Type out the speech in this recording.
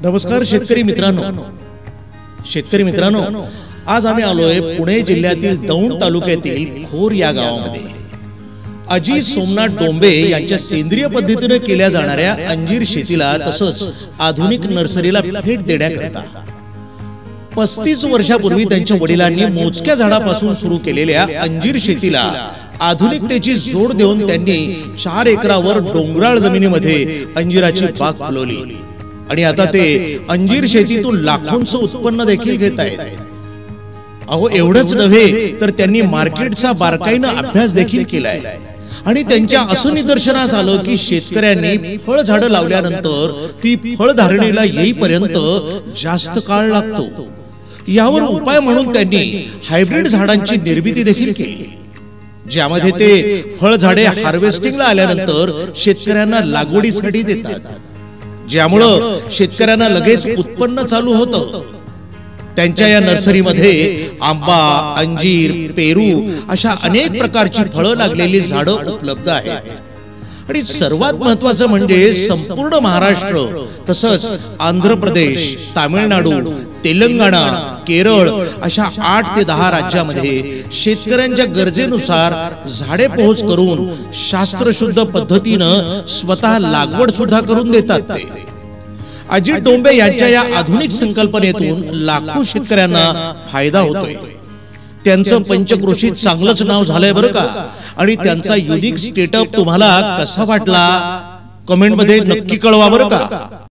नमस्कार शेतकरी मित्रांनो, आज आम्ही आलोय पुणे जिल्ह्यातील दौंड तालुक्यातील खोर या गावामध्ये अजी सोमनाथ डोंबे यांच्या सेंद्रिय पद्धतीने केल्या जाणाऱ्या अंजीर शेतीला तसंच आधुनिक नर्सरीला भेट देण्याकरता 35 वर्षापूर्वी त्यांच्या वडिलांनी मोजक्या झाडापासून सुरू केलेल्या अंजीर शेतीला आधुनिकतेची जोड देऊन त्यांनी 4 एकरावर डोंगराळ जमिनीमध्ये अंजिराची बाग फुलवली आणि आता ते अंजीर शेतीतून लाखोंचं उत्पन्न देखील घेत आहेत। अहो एवढंच नव्हे तर त्यांनी मार्केटचा बारकाईने अभ्यास देखील केलाय आणि त्यांच्या असं निदर्शनास आलं की शेतकऱ्यांनी फळ झाडं लावल्यानंतर ती फळ धारणेला येईपर्यंत जास्त काळ लागतो। यावर उपाय म्हणून त्यांनी हायब्रिड झाडांची निर्मिती देखील केली, ज्यामध्ये ते फळ झाडे हार्वेस्टिंगला आल्यानंतर शेतकऱ्यांना लागवडीसाठी देतात, ज्यामुळे शेतकऱ्यांना लगेच उत्पन्न चालू होतं। त्यांच्या या नर्सरीमध्ये आंबा, अंजीर, पेरू अशा अनेक प्रकारची फळं लागलेली झाडं उपलब्ध आहेत आणि सर्वात महत्त्वाचं म्हणजे संपूर्ण महाराष्ट्र तसंच आंध्र प्रदेश, तामिळनाडू, तेलंगणा, केरळ अशा 8 ते 10 राज्यामध्ये शेतकऱ्यांच्या गरजेनुसार झाडे पोहोच करून शास्त्रशुद्ध पद्धतीनं स्वतः लागवड सुद्धा करून देतात। ते अजित डोंबे यांच्या या आधुनिक संकल्पनेतून लाखो शेतकऱ्यांना फायदा होतोय। त्यांचं पंचक्रोशीत चांगलंच नाव झालंय बरं का। आणि त्यांचा युनिक स्टेटअप तुम्हाला कसा वाटला कमेंट मध्ये नक्की कळवा बरं का।